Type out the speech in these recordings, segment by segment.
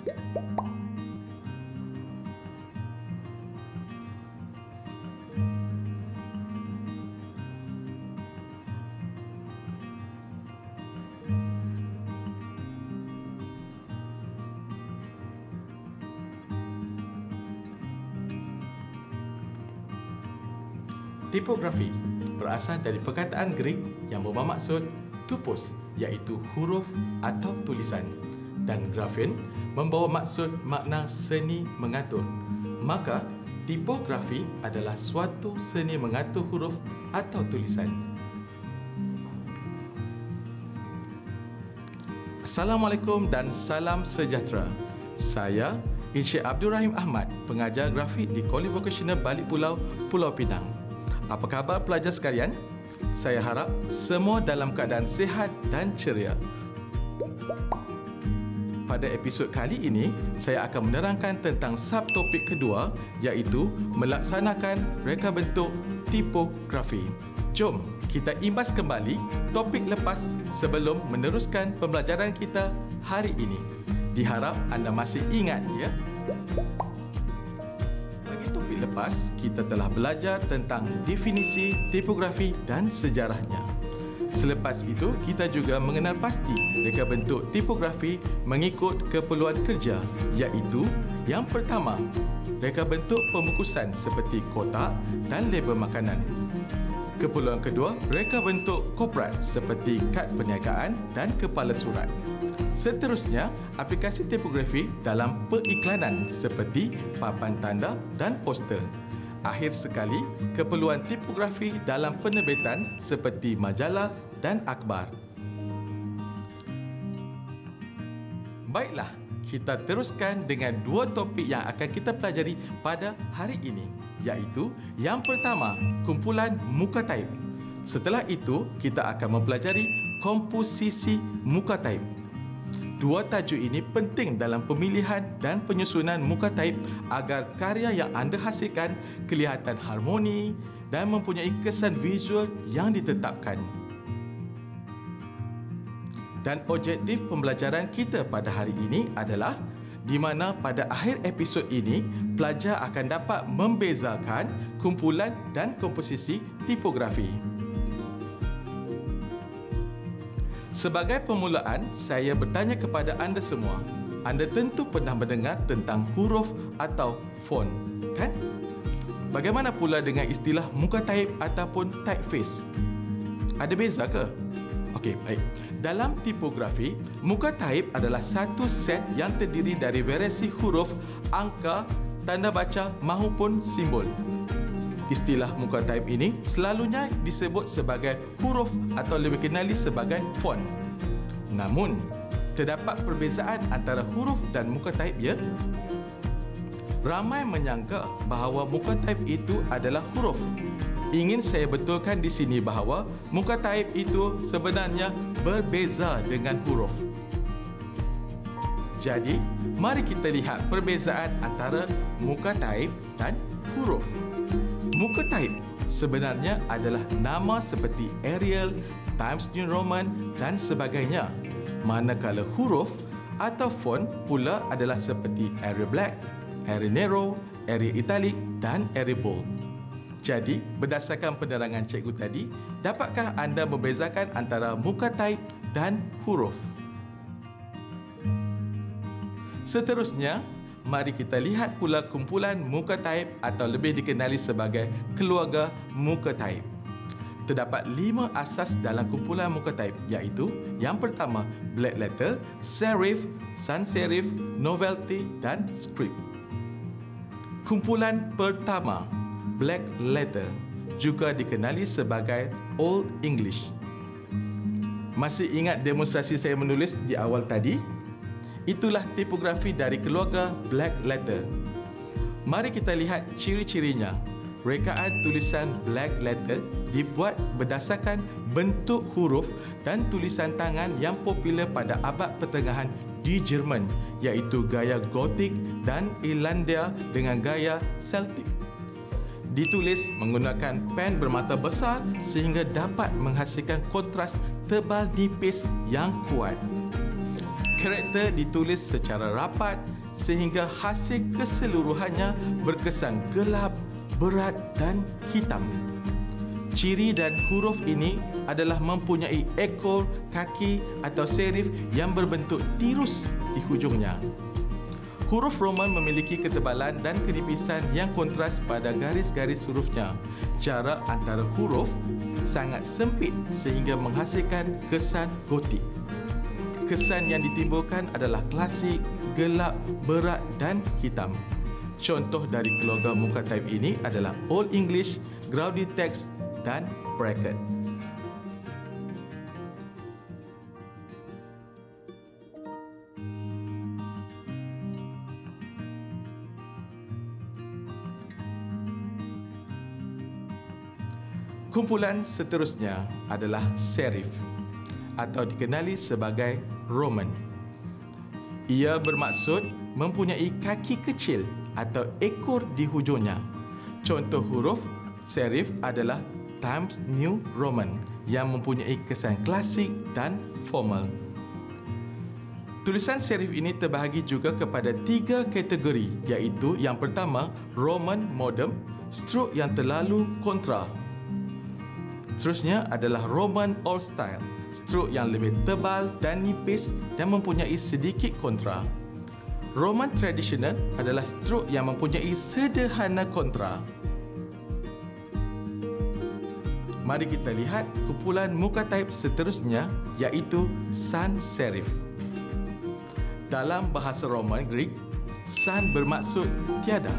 Tipografi berasal dari perkataan Greek yang bermaksud tupos, iaitu huruf atau tulisan, dan graphein membawa maksud makna seni mengatur. Maka, tipografi adalah suatu seni mengatur huruf atau tulisan. Assalamualaikum dan salam sejahtera. Saya Encik Abdul Rahim Ahmad, pengajar grafik di Kolej Vocasional Balik Pulau, Pulau Pinang. Apa khabar pelajar sekalian? Saya harap semua dalam keadaan sihat dan ceria. Pada episod kali ini, saya akan menerangkan tentang subtopik kedua, iaitu melaksanakan reka bentuk tipografi. Jom kita imbas kembali topik lepas sebelum meneruskan pembelajaran kita hari ini. Diharap anda masih ingat, ya? Lepas, kita telah belajar tentang definisi tipografi dan sejarahnya. Selepas itu, kita juga mengenal pasti reka bentuk tipografi mengikut keperluan kerja, iaitu yang pertama, reka bentuk pembungkusan seperti kotak dan label makanan. Keperluan kedua, reka bentuk korporat seperti kad perniagaan dan kepala surat. Seterusnya, aplikasi tipografi dalam periklanan seperti papan tanda dan poster. Akhir sekali, keperluan tipografi dalam penerbitan seperti majalah dan akhbar. Baiklah, kita teruskan dengan dua topik yang akan kita pelajari pada hari ini, iaitu yang pertama, kumpulan muka taip. Setelah itu, kita akan mempelajari komposisi muka taip. Dua tajuk ini penting dalam pemilihan dan penyusunan muka taip agar karya yang anda hasilkan kelihatan harmoni dan mempunyai kesan visual yang ditetapkan. Dan objektif pembelajaran kita pada hari ini adalah di mana pada akhir episod ini, pelajar akan dapat membezakan kumpulan dan komposisi tipografi. Sebagai permulaan, saya bertanya kepada anda semua. Anda tentu pernah mendengar tentang huruf atau font, kan? Bagaimana pula dengan istilah muka taip ataupun typeface? Ada beza ke? Okey, baik. Dalam tipografi, muka taip adalah satu set yang terdiri dari variasi huruf, angka, tanda baca maupun simbol. Istilah muka taip ini selalunya disebut sebagai huruf atau lebih dikenali sebagai font. Namun, terdapat perbezaan antara huruf dan muka taip, ya? Ramai menyangka bahawa muka taip itu adalah huruf. Ingin saya betulkan di sini bahawa muka taip itu sebenarnya berbeza dengan huruf. Jadi, mari kita lihat perbezaan antara muka taip dan huruf. Muka taip sebenarnya adalah nama seperti Arial, Times New Roman dan sebagainya. Manakala huruf atau font pula adalah seperti Arial Black, Arial Nero, Arial Italic dan Arial Bold. Jadi, berdasarkan penerangan cikgu tadi, dapatkah anda membezakan antara muka taip dan huruf? Seterusnya, mari kita lihat pula kumpulan muka taip atau lebih dikenali sebagai keluarga muka taip. Terdapat 5 asas dalam kumpulan muka taip, iaitu yang pertama, black letter, serif, sans serif, novelty dan script. Kumpulan pertama, black letter, juga dikenali sebagai Old English. Masih ingat demonstrasi saya menulis di awal tadi? Itulah tipografi dari keluarga black letter. Mari kita lihat ciri-cirinya. Rekaan tulisan black letter dibuat berdasarkan bentuk huruf dan tulisan tangan yang popular pada abad pertengahan di Jerman, iaitu gaya Gotik dan Irlandia dengan gaya Celtic. Ditulis menggunakan pen bermata besar sehingga dapat menghasilkan kontras tebal nipis yang kuat. Karakter ditulis secara rapat sehingga hasil keseluruhannya berkesan gelap, berat dan hitam. Ciri dan huruf ini adalah mempunyai ekor, kaki atau serif yang berbentuk tirus di hujungnya. Huruf Roman memiliki ketebalan dan kenipisan yang kontras pada garis-garis hurufnya. Jarak antara huruf sangat sempit sehingga menghasilkan kesan gotik. Kesan yang ditimbulkan adalah klasik, gelap, berat dan hitam. Contoh dari keluarga muka type ini adalah Old English, Graudi Text dan Bracket. Kumpulan seterusnya adalah serif atau dikenali sebagai Roman. Ia bermaksud mempunyai kaki kecil atau ekor di hujungnya. Contoh huruf serif adalah Times New Roman yang mempunyai kesan klasik dan formal. Tulisan serif ini terbahagi juga kepada 3 kategori, iaitu yang pertama Roman Modern, strok yang terlalu kontra. Seterusnya adalah Roman Old Style, strok yang lebih tebal dan nipis dan mempunyai sedikit kontra. Roman Traditional adalah strok yang mempunyai sederhana kontra. Mari kita lihat kumpulan muka type seterusnya, iaitu sans serif. Dalam bahasa Roman Greek, sans bermaksud tiada.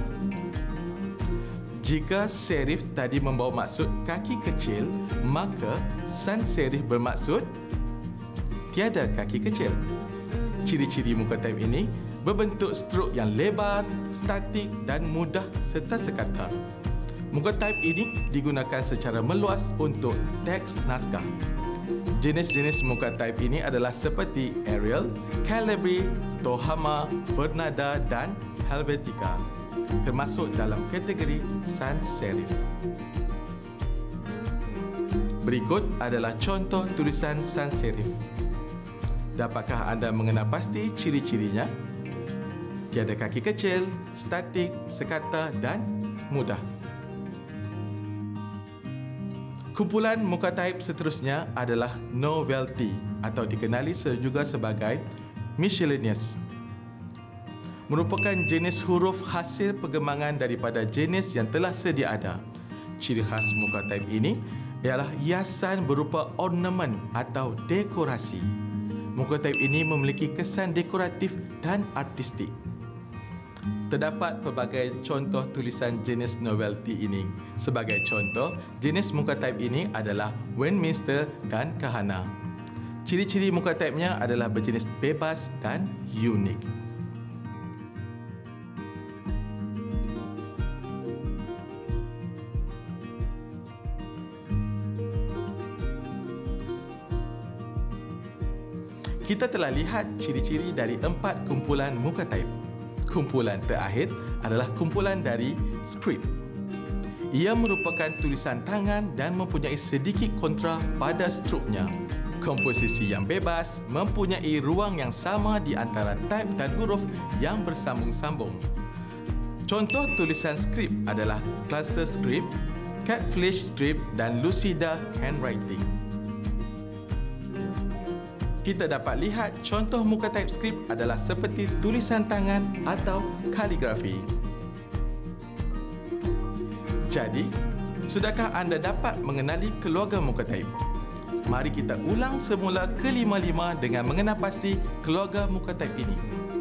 Jika serif tadi membawa maksud kaki kecil, maka sans serif bermaksud tiada kaki kecil. Ciri-ciri muka type ini berbentuk strok yang lebar, statik dan mudah serta sekata. Muka type ini digunakan secara meluas untuk teks naskah. Jenis-jenis muka type ini adalah seperti Arial, Calibri, Tohama, Bernada dan Helvetica, termasuk dalam kategori sans serif. Berikut adalah contoh tulisan sans serif. Dapatkah anda mengenal pasti ciri-cirinya? Tiada kaki kecil, statik, sekata dan mudah. Kumpulan muka type seterusnya adalah novelty atau dikenali juga sebagai miscellaneous. Merupakan jenis huruf hasil perkembangan daripada jenis yang telah sedia ada. Ciri khas muka type ini ialah hiasan berupa ornamen atau dekorasi. Muka type ini memiliki kesan dekoratif dan artistik. Terdapat pelbagai contoh tulisan jenis novelty ini. Sebagai contoh, jenis muka type ini adalah Westminster dan Kahana. Ciri-ciri muka type-nya adalah berjenis bebas dan unik. Kita telah lihat ciri-ciri dari 4 kumpulan muka type. Kumpulan terakhir adalah kumpulan dari script. Ia merupakan tulisan tangan dan mempunyai sedikit kontra pada struknya. Komposisi yang bebas mempunyai ruang yang sama di antara type dan huruf yang bersambung-sambung. Contoh tulisan skrip adalah Cluster Script, Catfish Script dan Lucida Handwriting. Kita dapat lihat contoh muka type script adalah seperti tulisan tangan atau kaligrafi. Jadi, sudahkah anda dapat mengenali keluarga muka type? Mari kita ulang semula kelima-lima dengan mengenal pasti keluarga muka type ini.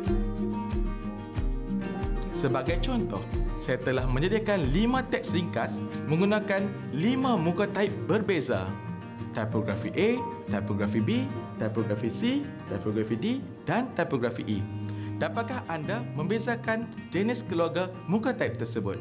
Sebagai contoh, saya telah menyediakan 5 teks ringkas menggunakan 5 muka type berbeza. Tipografi A, tipografi B, tipografi C, tipografi D dan tipografi E. Dapatkah anda membezakan jenis keluarga muka type tersebut?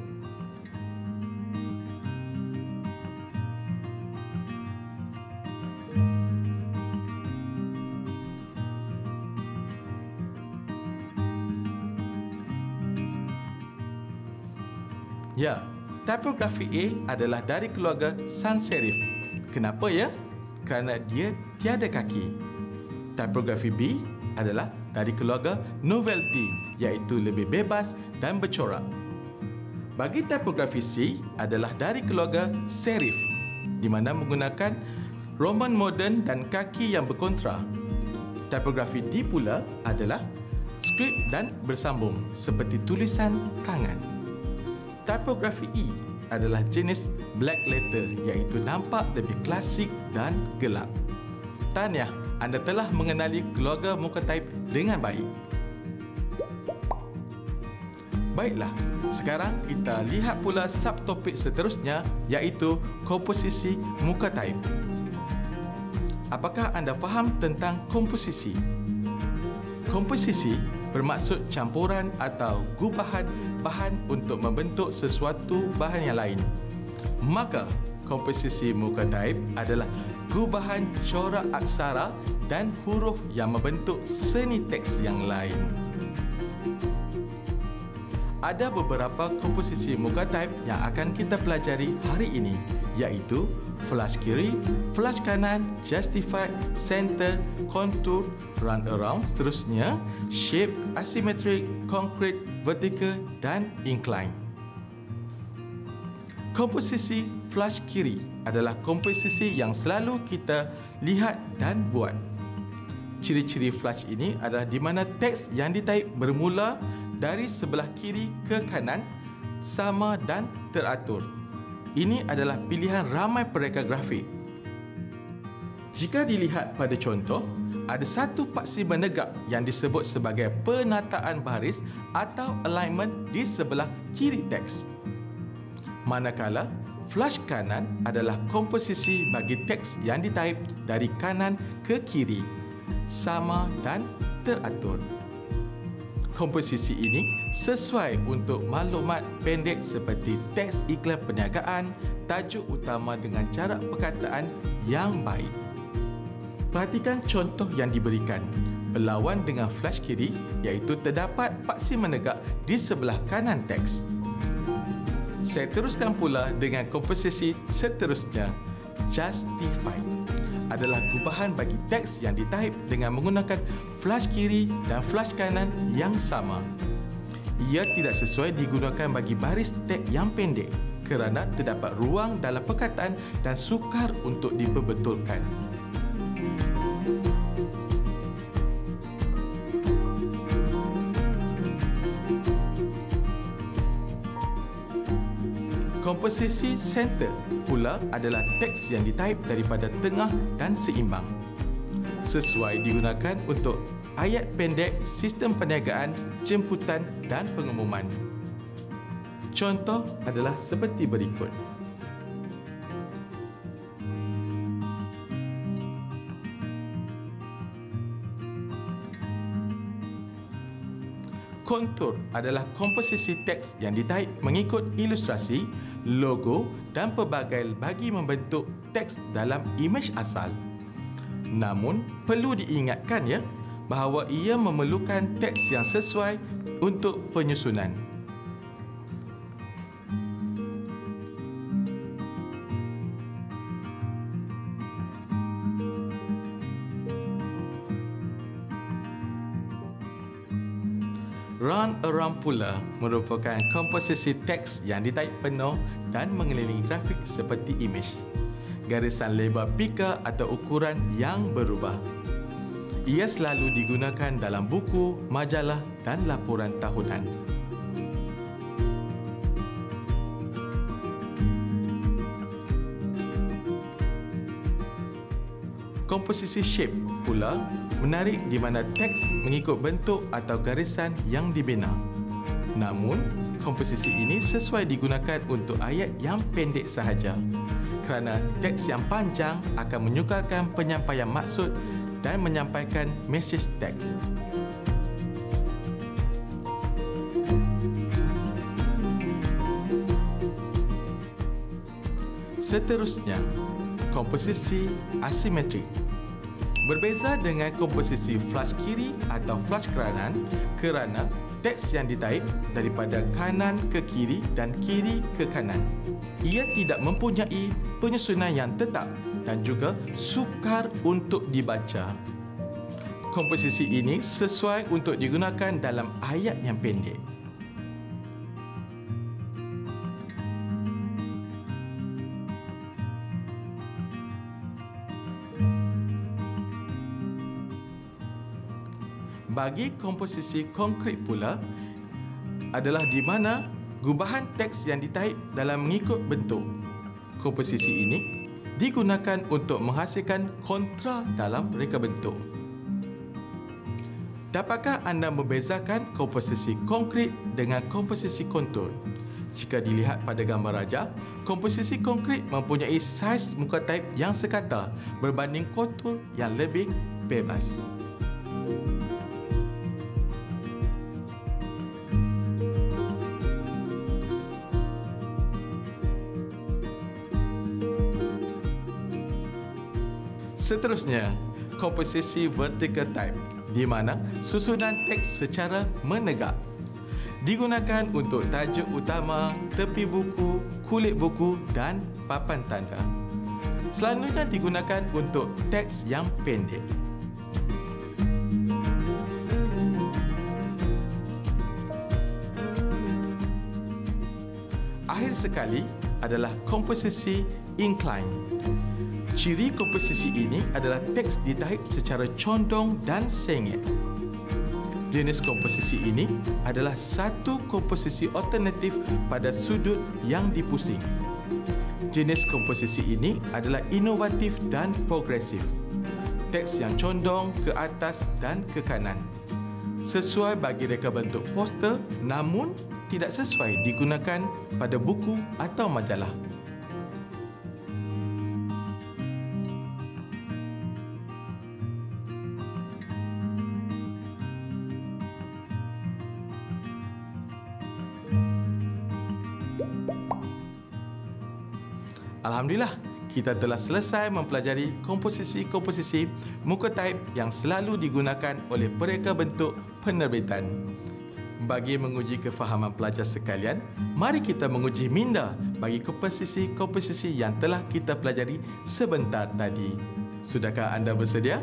Ya, tipografi A adalah dari keluarga sans serif. Kenapa ya? Kerana dia tiada kaki. Tipografi B adalah dari keluarga novelty iaitu lebih bebas dan bercorak. Bagi tipografi C adalah dari keluarga serif di mana menggunakan Roman moden dan kaki yang berkontra. Tipografi D pula adalah skrip dan bersambung seperti tulisan tangan. Tipografi E adalah jenis black letter iaitu nampak lebih klasik dan gelap. Tahniah, anda telah mengenali keluarga muka type dengan baik. Baiklah, sekarang kita lihat pula subtopik seterusnya iaitu komposisi muka type. Apakah anda faham tentang komposisi? Komposisi bermaksud campuran atau gubahan bahan untuk membentuk sesuatu bahan yang lain. Maka, komposisi muka type adalah gubahan corak aksara dan huruf yang membentuk seni teks yang lain. Ada beberapa komposisi muka type yang akan kita pelajari hari ini, iaitu flush kiri, flush kanan, justified, center, contour, run around, seterusnya, shape, asymmetric, concrete, vertical dan incline. Komposisi flush kiri adalah komposisi yang selalu kita lihat dan buat. Ciri-ciri flush ini adalah di mana teks yang ditaip bermula dari sebelah kiri ke kanan sama dan teratur. Ini adalah pilihan ramai pereka grafik. Jika dilihat pada contoh, ada satu paksi menegak yang disebut sebagai penataan baris atau alignment di sebelah kiri teks. Manakala flush kanan adalah komposisi bagi teks yang ditaip dari kanan ke kiri, sama dan teratur. Komposisi ini sesuai untuk maklumat pendek seperti teks iklan perniagaan, tajuk utama dengan cara perkataan yang baik. Perhatikan contoh yang diberikan. Berlawan dengan flush kiri iaitu terdapat paksi menegak di sebelah kanan teks. Saya teruskan pula dengan komposisi seterusnya. Justified adalah gubahan bagi teks yang ditaip dengan menggunakan flush kiri dan flush kanan yang sama. Ia tidak sesuai digunakan bagi baris teks yang pendek kerana terdapat ruang dalam perkataan dan sukar untuk diperbetulkan. Komposisi center pula adalah teks yang ditaip daripada tengah dan seimbang. Sesuai digunakan untuk ayat pendek, sistem perniagaan, jemputan dan pengumuman. Contoh adalah seperti berikut. Kontur adalah komposisi teks yang ditaip mengikut ilustrasi, logo dan pelbagai bagi membentuk teks dalam imej asal. Namun, perlu diingatkan ya bahawa ia memerlukan teks yang sesuai untuk penyusunan. Run around pula merupakan komposisi teks yang ditaip penuh dan mengelilingi grafik seperti imej. Garisan lebar pika atau ukuran yang berubah. Ia selalu digunakan dalam buku, majalah dan laporan tahunan. Komposisi shape pula menarik di mana teks mengikut bentuk atau garisan yang dibina. Namun, komposisi ini sesuai digunakan untuk ayat yang pendek sahaja kerana teks yang panjang akan menyukarkan penyampaian maksud dan menyampaikan mesej teks. Seterusnya, komposisi asimetrik. Berbeza dengan komposisi flush kiri atau flush kanan kerana teks yang ditaip daripada kanan ke kiri dan kiri ke kanan. Ia tidak mempunyai penyusunan yang tetap dan juga sukar untuk dibaca. komposisi ini sesuai untuk digunakan dalam ayat yang pendek. Bagi komposisi konkret pula adalah di mana gubahan teks yang ditaip dalam mengikut bentuk. Komposisi ini digunakan untuk menghasilkan kontra dalam reka bentuk. Dapatkah anda membezakan komposisi konkret dengan komposisi kontur? Jika dilihat pada gambar rajah, komposisi konkret mempunyai saiz muka taip yang sekata berbanding kontur yang lebih bebas. Seterusnya, komposisi vertical type, di mana susunan teks secara menegak. Digunakan untuk tajuk utama, tepi buku, kulit buku dan papan tanda. Selanjutnya digunakan untuk teks yang pendek. Akhir sekali adalah komposisi incline. Ciri komposisi ini adalah teks ditaip secara condong dan sengit. Jenis komposisi ini adalah satu komposisi alternatif pada sudut yang dipusing. Jenis komposisi ini adalah inovatif dan progresif. Teks yang condong ke atas dan ke kanan. Sesuai bagi reka bentuk poster, namun tidak sesuai digunakan pada buku atau majalah. Alhamdulillah, kita telah selesai mempelajari komposisi-komposisi muka taip yang selalu digunakan oleh pereka bentuk penerbitan. Bagi menguji kefahaman pelajar sekalian, mari kita menguji minda bagi komposisi-komposisi yang telah kita pelajari sebentar tadi. Sudahkah anda bersedia?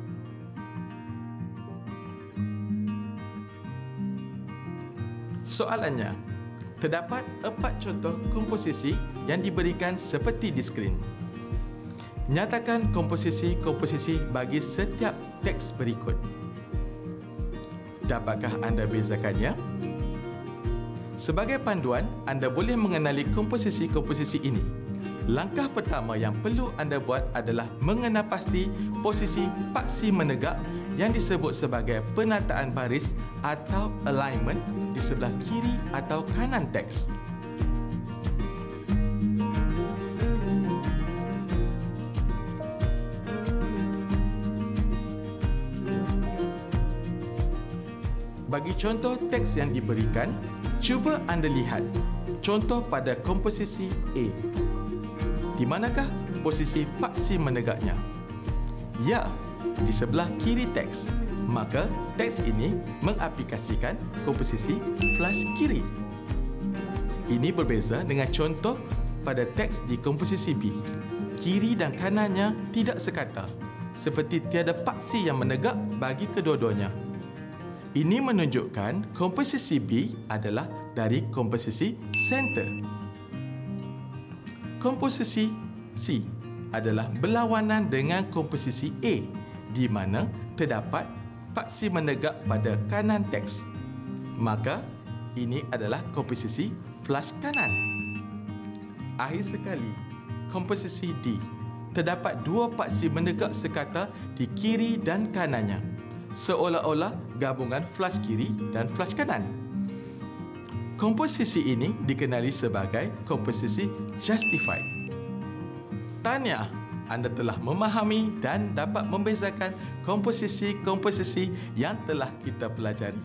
Soalannya, terdapat 4 contoh komposisi yang diberikan seperti di skrin. Nyatakan komposisi-komposisi bagi setiap teks berikut. Dapatkah anda bezakannya? Sebagai panduan, anda boleh mengenali komposisi-komposisi ini. Langkah pertama yang perlu anda buat adalah mengenal pasti posisi paksi menegak yang disebut sebagai penataan baris atau alignment di sebelah kiri atau kanan teks. Bagi contoh teks yang diberikan, cuba anda lihat contoh pada komposisi A. Di manakah posisi paksi menegaknya? Ya, di sebelah kiri teks. Maka teks ini mengaplikasikan komposisi flush kiri. Ini berbeza dengan contoh pada teks di komposisi B. Kiri dan kanannya tidak sekata, seperti tiada paksi yang menegak bagi kedua-duanya. Ini menunjukkan komposisi B adalah dari komposisi center. Komposisi C adalah berlawanan dengan komposisi A, di mana terdapat paksi menegak pada kanan teks. Maka, ini adalah komposisi flush kanan. Akhir sekali, komposisi D. Terdapat 2 paksi menegak sekata di kiri dan kanannya, seolah-olah gabungan flush kiri dan flush kanan. Komposisi ini dikenali sebagai komposisi justified. Tahniah, anda telah memahami dan dapat membezakan komposisi-komposisi yang telah kita pelajari.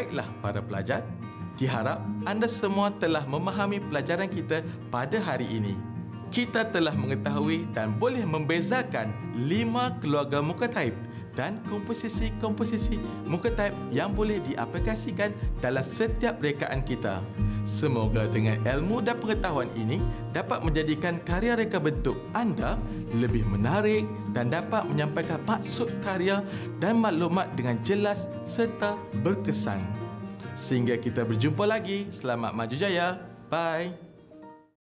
Baiklah para pelajar, diharap anda semua telah memahami pelajaran kita pada hari ini. Kita telah mengetahui dan boleh membezakan 5 keluarga muka taib dan komposisi-komposisi muka taib yang boleh diaplikasikan dalam setiap rekaan kita. Semoga dengan ilmu dan pengetahuan ini dapat menjadikan karya reka bentuk anda lebih menarik dan dapat menyampaikan maksud karya dan maklumat dengan jelas serta berkesan. Sehingga kita berjumpa lagi. Selamat maju jaya. Bye.